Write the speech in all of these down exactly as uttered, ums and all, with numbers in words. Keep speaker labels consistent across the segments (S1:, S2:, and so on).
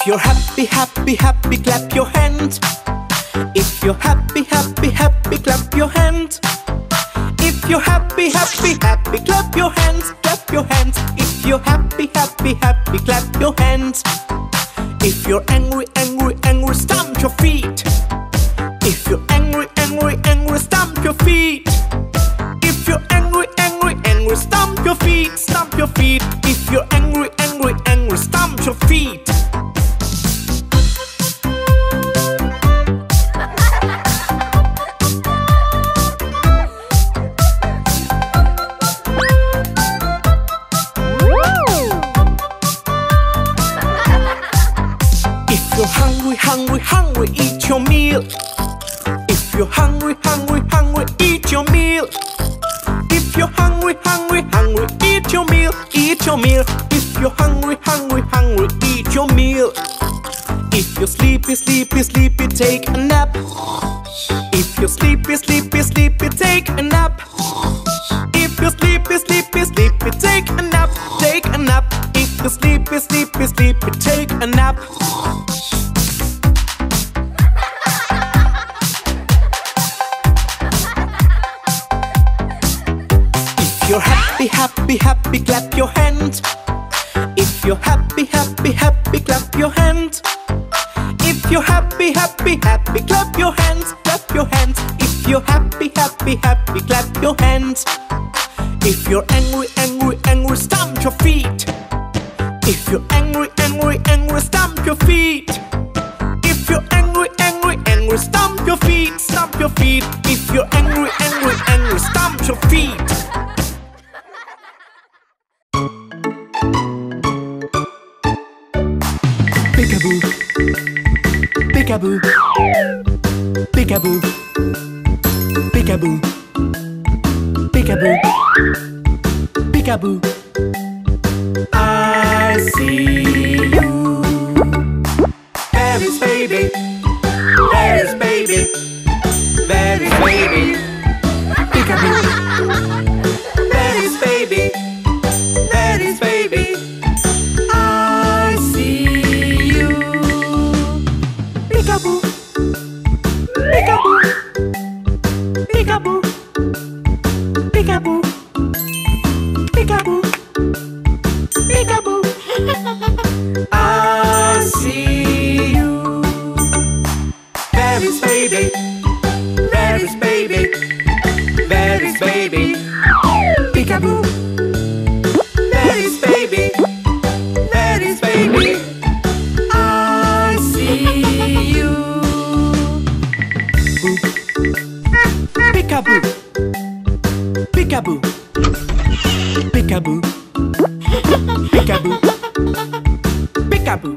S1: If you're happy, happy, happy, clap your hands. If you're happy, happy, happy, clap your hands. If you're happy, happy, happy, clap your hands, clap your hands. If you're happy, happy, happy, clap your hands. If you're angry, angry, angry, stamp your feet. If you're angry, angry, angry, stamp your feet. If you're angry, angry, angry, stamp your feet, stamp your feet. If you're angry, angry, angry, stamp your feet. If you're hungry, hungry, hungry, eat your meal. If you're hungry, hungry, hungry, eat your meal. If you're hungry, hungry, hungry, eat your meal, eat your meal. If you're hungry, hungry, hungry, eat your meal. If you're sleepy, sleepy, sleepy, take a nap. If you're sleepy, sleepy, sleepy, take a nap. If you're sleepy, sleepy, sleepy, take a nap, take a nap. If you're sleepy, sleepy, sleepy, take a nap. If you're happy, happy, happy, clap your hands. If you're happy, happy, happy, clap your hands. If you're happy, happy, happy, clap your hands, clap your hands. If you're happy, happy, happy, clap your hands. If you're angry, angry, angry, stamp your feet. If you're angry, angry, angry, stamp your feet. If you're angry, angry, angry, stamp your feet, stamp your feet. If you're angry, angry, angry, stamp your feet. Peekaboo, peekaboo, peekaboo, peekaboo, peekaboo, peekaboo. I see you. Paris baby, Paris baby, Paris baby. Peekaboo, Paris baby, Paris baby. I see you. Peekaboo, peekaboo, peekaboo, peekaboo, peekaboo, peekaboo. I see you. Paris baby, Paris baby, Paris baby. Peekaboo, Paris baby, Paris baby. I see you. Peekaboo, peekaboo, peekaboo, peekaboo, peekaboo.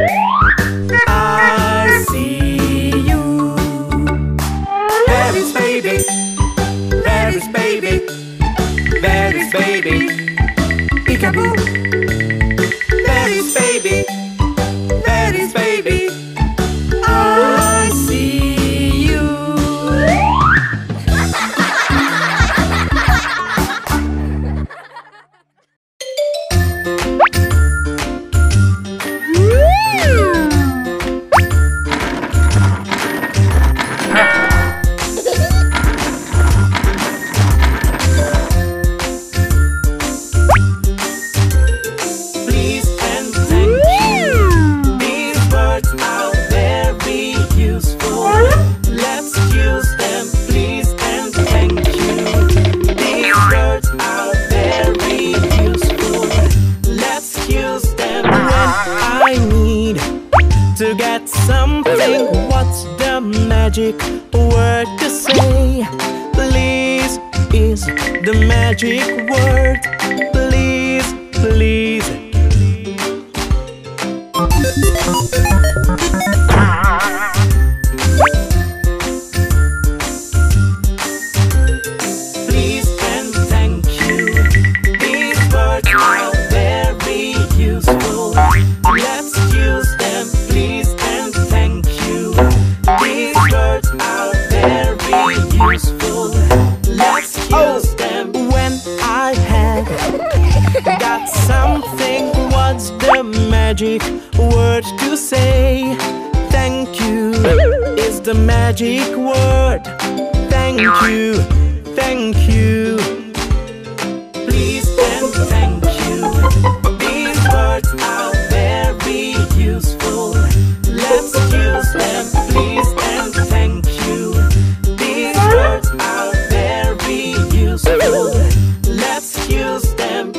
S1: I see you. Paris baby, Paris baby, Paris baby. Peekaboo, Paris baby, Paris baby. I see you. Please and thank you. These words are very useful. Let's use them, please and thank you. These words are very useful. Let's use them when I need to get something. What's the magic word to say? Please is the magic word. Please, please. Please and thank you. These words are very useful. Let's use them, please and thank you. These words are very useful. Let's use them when I have got something. What's the magic word word to say. Thank you is the magic word. Thank you, thank you. Please and thank you. These words are very useful. Let's use them. Please and thank you. These words are very useful. Let's use them.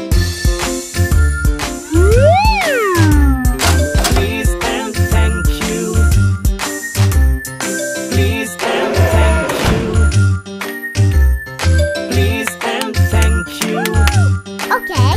S1: Please and thank you. Please and thank you. Please and thank you.
S2: Okay.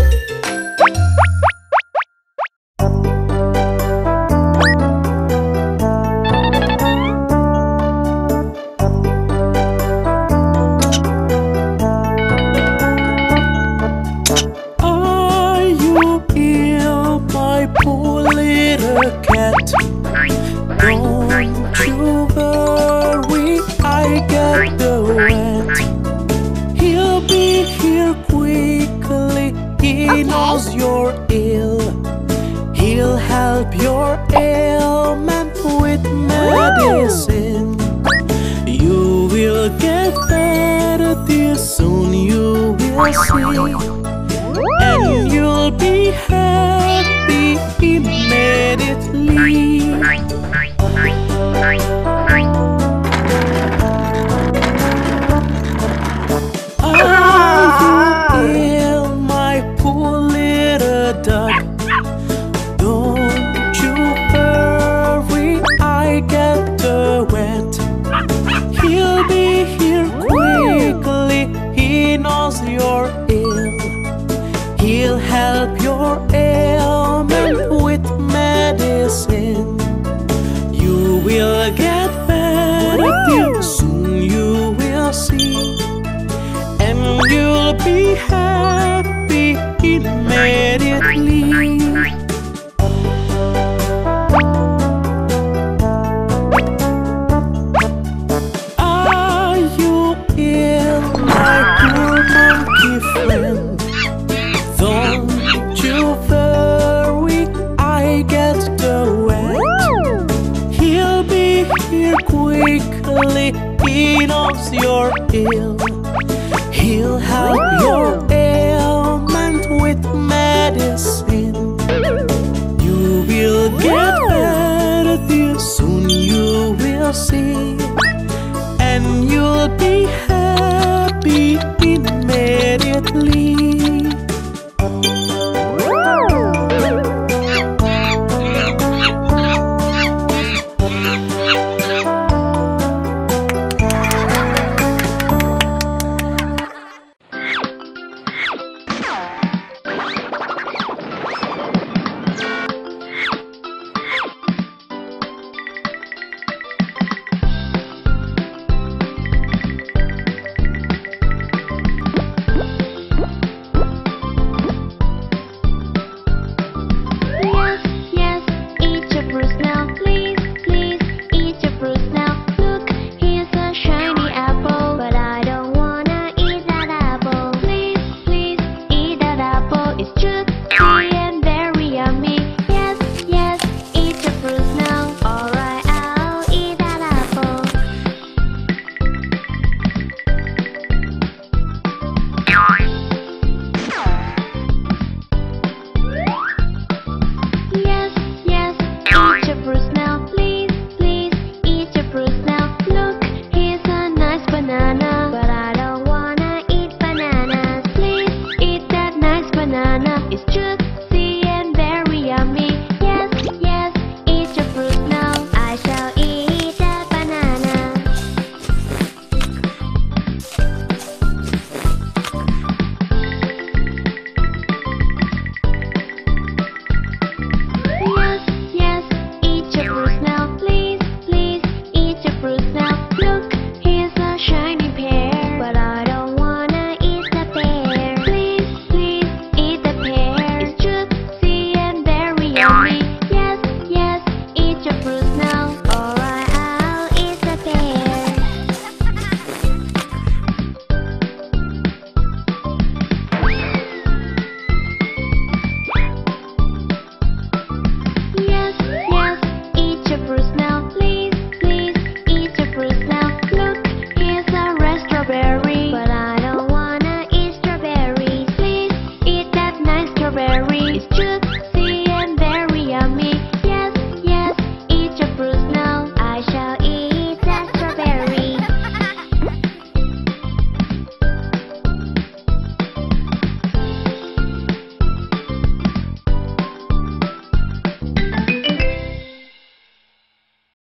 S1: Are you ill, my poor little cat? Don't you worry, I got the rat. He'll be here quickly, he
S2: Okay.
S1: knows you're ill. He'll help your ailment with medicine. You will get better, dear, soon you will see. And you'll be happy immediately. Are you ill, my poor little dog? Don't you worry, I get the vet. He'll be here quickly, he knows you're ill. He'll help your ailment with medicine. You will get better, dear, soon you will see. And you'll be happy immediately. Are you ill, my poor monkey friend? Don't you worry, I get the vet. He'll be here quickly, he knows you're ill. He'll help your ailment with medicine. You will get better, dear, soon you will see. And you'll be happy immediately.
S2: Yes, yes, eat your fruit.